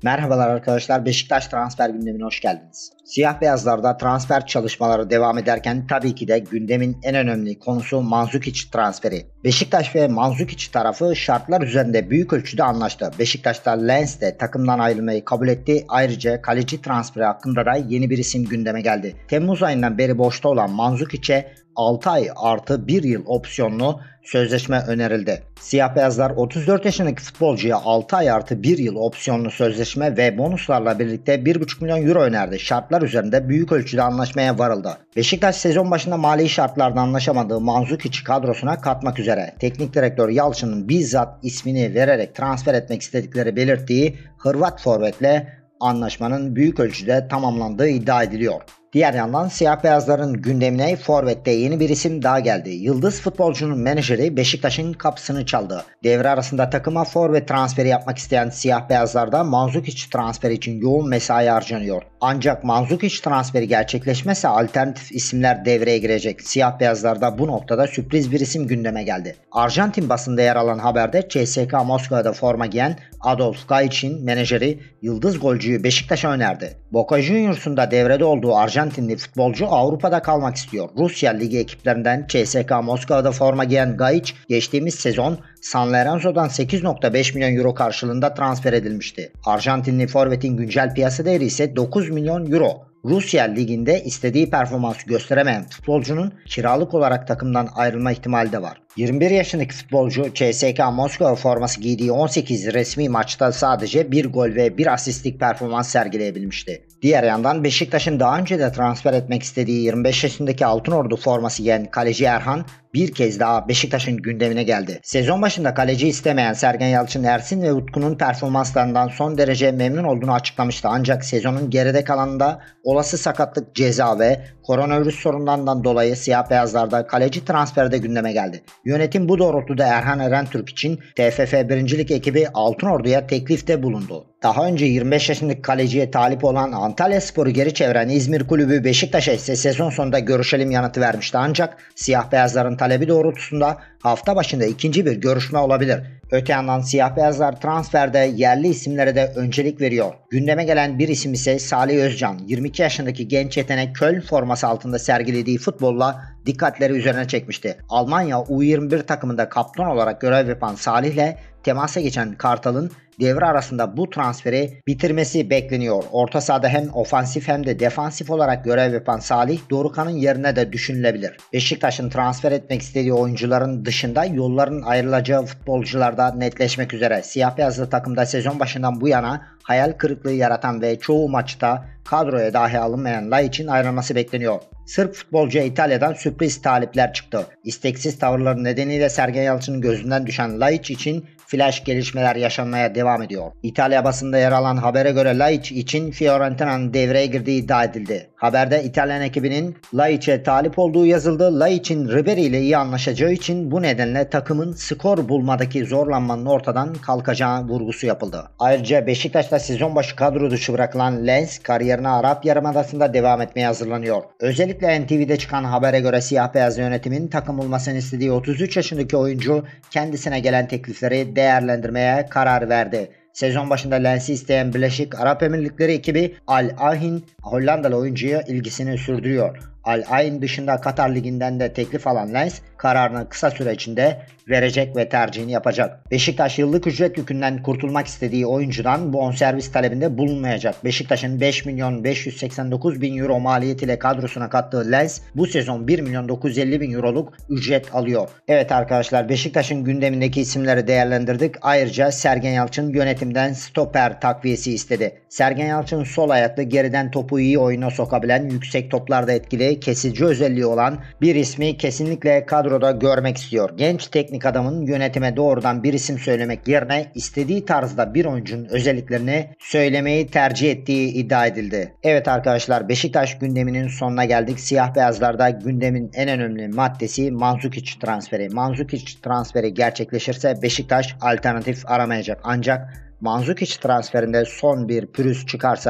Merhabalar arkadaşlar, Beşiktaş transfer gündemine hoş geldiniz. Siyah beyazlarda transfer çalışmaları devam ederken tabii ki de gündemin en önemli konusu Mandzukic transferi. Beşiktaş ve Mandzukic tarafı şartlar üzerinde büyük ölçüde anlaştı. Beşiktaş'ta Lens de takımdan ayrılmayı kabul etti. Ayrıca kaleci transferi hakkında da yeni bir isim gündeme geldi. Temmuz ayından beri boşta olan Mandzukic'e 6 ay artı 1 yıl opsiyonlu sözleşme önerildi. Siyah beyazlar 34 yaşındaki futbolcuya 6 ay artı 1 yıl opsiyonlu sözleşme ve bonuslarla birlikte 1,5 milyon euro önerdi. Şartlar üzerinde büyük ölçüde anlaşmaya varıldı. Beşiktaş sezon başında mali şartlarda anlaşamadığı Mandzukic'i kadrosuna katmak üzere. Teknik direktör Yalçın'ın bizzat ismini vererek transfer etmek istedikleri belirttiği Hırvat forvetle anlaşmanın büyük ölçüde tamamlandığı iddia ediliyor. Diğer yandan siyah beyazların gündemine forvette yeni bir isim daha geldi. Yıldız futbolcunun menajeri Beşiktaş'ın kapısını çaldı. Devre arasında takıma forvet transferi yapmak isteyen siyah beyazlarda Mandzukic transferi için yoğun mesai harcanıyor. Ancak Mandzukic transferi gerçekleşmezse alternatif isimler devreye girecek. Siyah beyazlarda bu noktada sürpriz bir isim gündeme geldi. Arjantin basında yer alan haberde CSKA Moskova'da forma giyen Adolf Gaic'in menajeri yıldız golcüyü Beşiktaş'a önerdi. Boca Juniors'un devrede olduğu Arjantinli futbolcu Avrupa'da kalmak istiyor. Rusya Ligi ekiplerinden CSKA Moskova'da forma giyen Gaic geçtiğimiz sezon San Lorenzo'dan 8,5 milyon euro karşılığında transfer edilmişti. Arjantinli forvetin güncel piyasa değeri ise 9 milyon euro. Rusya Ligi'nde istediği performansı gösteremeyen futbolcunun kiralık olarak takımdan ayrılma ihtimali de var. 21 yaşındaki futbolcu CSKA Moskova forması giydiği 18 resmi maçta sadece 1 gol ve 1 asistlik performans sergileyebilmişti. Diğer yandan Beşiktaş'ın daha önce de transfer etmek istediği 25 yaşındaki Altınordu forması giyen kaleci Erhan bir kez daha Beşiktaş'ın gündemine geldi. Sezon başında kaleci istemeyen Sergen Yalçın Ersin ve Utku'nun performanslarından son derece memnun olduğunu açıklamıştı. Ancak sezonun geride kalanında olası sakatlık, ceza ve koronavirüs sorunlarından dolayı siyah beyazlarda kaleci transferi de gündeme geldi. Yönetim bu doğrultuda Erhan Erentürk için TFF 1. Lig ekibi Altınordu'ya teklifte bulundu. Daha önce 25 yaşındaki kaleciye talip olan Antalyaspor'u geri çeviren İzmir Kulübü Beşiktaş'a ise sezon sonunda görüşelim yanıtı vermişti. Ancak siyah beyazların talebi doğrultusunda hafta başında ikinci bir görüşme olabilir. Öte yandan siyah beyazlar transferde yerli isimlere de öncelik veriyor. Gündeme gelen bir isim ise Salih Özcan. 22 yaşındaki genç yetenek Köln forması altında sergilediği futbolla dikkatleri üzerine çekmişti. Almanya U21 takımında kaptan olarak görev yapan Salih'le temasa geçen Kartal'ın devre arasında bu transferi bitirmesi bekleniyor. Orta sahada hem ofansif hem de defansif olarak görev yapan Salih Dorukhan'ın yerine de düşünülebilir. Beşiktaş'ın transfer etmek istediği oyuncuların dışında yolların ayrılacağı futbolcular da netleşmek üzere. Siyah beyazlı takımda sezon başından bu yana hayal kırıklığı yaratan ve çoğu maçta kadroya dahi alınmayan Laic'in ayrılması bekleniyor. Sırp futbolcuya İtalya'dan sürpriz talipler çıktı. İsteksiz tavırları nedeniyle Sergen Yalçın'ın gözünden düşen Laic için flash gelişmeler yaşanmaya devam ediyor. İtalya basında yer alan habere göre Laic için Fiorentina'nın devreye girdiği iddia edildi. Haberde İtalyan ekibinin Laic'e talip olduğu yazıldı. Laic'in Ribery ile iyi anlaşacağı için bu nedenle takımın skor bulmadaki zorlanmanın ortadan kalkacağı vurgusu yapıldı. Ayrıca Beşiktaş'ta sezon başı kadro dışı bırakılan Lens kariyerine Arap Yarımadası'nda devam etmeye hazırlanıyor. Özellikle NTV'de çıkan habere göre siyah beyaz yönetimin takım bulmasını istediği 33 yaşındaki oyuncu kendisine gelen teklifleri değerlendirmeye karar verdi. Sezon başında Lens'i isteyen Birleşik Arap Emirlikleri ekibi Al Ain Hollandalı oyuncuya ilgisini sürdürüyor. Al Ain dışında Katar Ligi'nden de teklif alan Lens kararını kısa süre içinde verecek ve tercihini yapacak. Beşiktaş yıllık ücret yükünden kurtulmak istediği oyuncudan bonservis talebinde bulunmayacak. Beşiktaş'ın 5 milyon 589 bin euro maliyetiyle kadrosuna kattığı Lens bu sezon 1 milyon 950 bin euroluk ücret alıyor. Evet arkadaşlar, Beşiktaş'ın gündemindeki isimleri değerlendirdik. Ayrıca Sergen Yalçın yönetimden stoper takviyesi istedi. Sergen Yalçın sol ayaklı, geriden topu iyi oyuna sokabilen, yüksek toplarda etkili, kesici özelliği olan bir ismi kesinlikle kadroda görmek istiyor. Genç teknik adamın yönetime doğrudan bir isim söylemek yerine istediği tarzda bir oyuncunun özelliklerini söylemeyi tercih ettiği iddia edildi. Evet arkadaşlar, Beşiktaş gündeminin sonuna geldik. Siyah beyazlarda gündemin en önemli maddesi Mandzukic transferi. Mandzukic transferi gerçekleşirse Beşiktaş alternatif aramayacak. Ancak Mandzukic transferinde son bir pürüz çıkarsa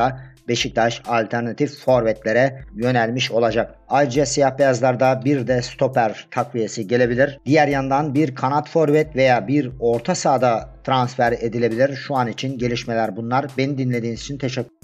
Beşiktaş alternatif forvetlere yönelmiş olacak. Ayrıca siyah beyazlarda bir de stoper takviyesi gelebilir. Diğer yandan bir kanat forvet veya bir orta sahada transfer edilebilir. Şu an için gelişmeler bunlar. Beni dinlediğiniz için teşekkür ederim.